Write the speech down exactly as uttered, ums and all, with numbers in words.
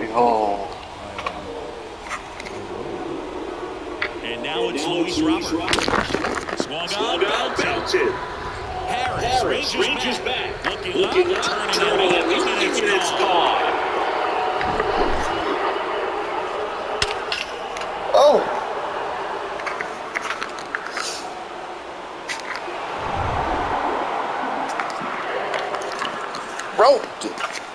Oh. And now it's Luis Robert. Swung on, belted. Harris, Harris Rangers, Rangers back. back. Looking, Looking up, up, turning, turning and and looking, looking, and and it's it's gone. gone. Oh. Bro.